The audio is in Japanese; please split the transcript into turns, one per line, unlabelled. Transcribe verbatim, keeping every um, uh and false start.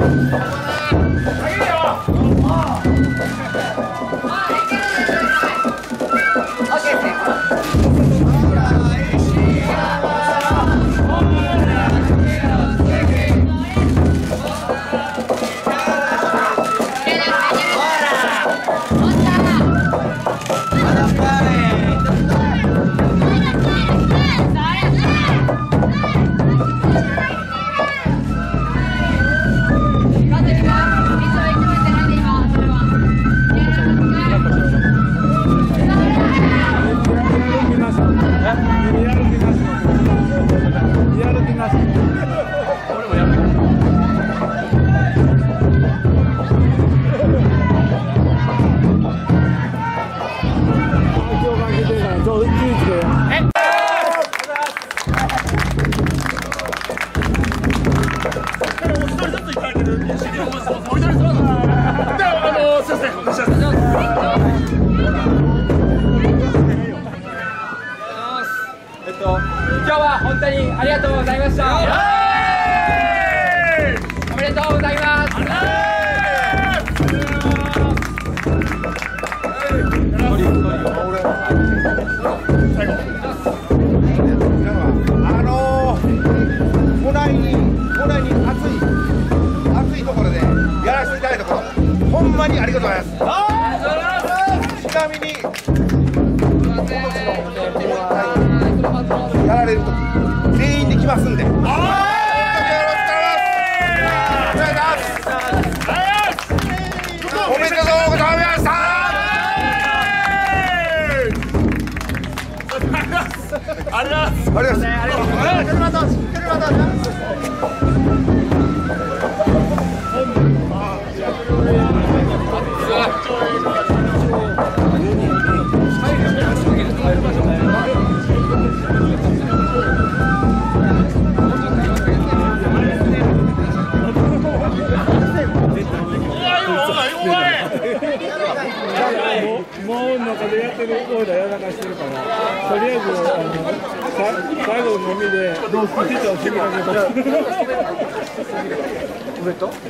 えっと今日は本当にありがとうございました。おめでとうございます。
あのー、都内に都内に暑い暑いところでやらせていただいたことほんまにありがとうございます。ちなみにやられるとき全員で来ますんで。おめでとうございました。ありがとうございます。ありがとうございます。車と車と。
もう中でやってる方でやらかしてるから、とりあえずあの最後のみでロースピッチャーを決めかけた。おめでとう。